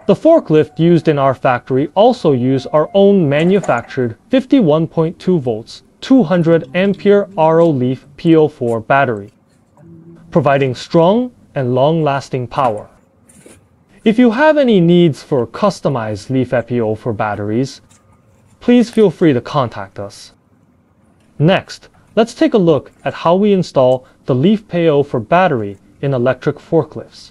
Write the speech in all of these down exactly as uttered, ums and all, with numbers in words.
The forklift used in our factory also use our own manufactured fifty-one point two volts, two hundred ampere R O Leaf P O four battery, providing strong and long-lasting power. If you have any needs for customized Leaf F P O four batteries, please feel free to contact us. Next, let's take a look at how we install the Leaf P O four battery in electric forklifts.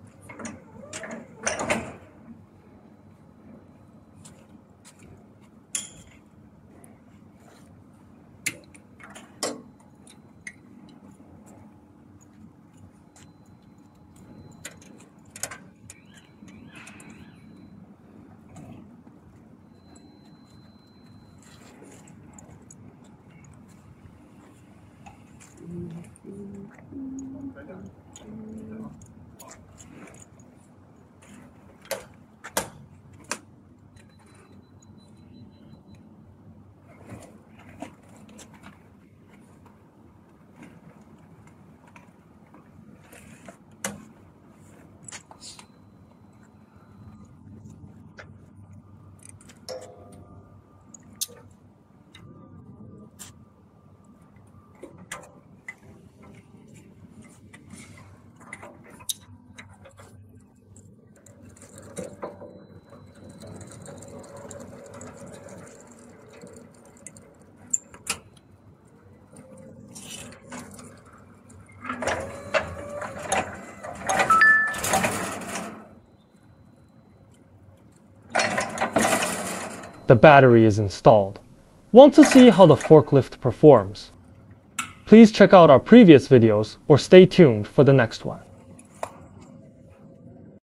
The battery is installed. Want to see how the forklift performs? Please check out our previous videos or stay tuned for the next one.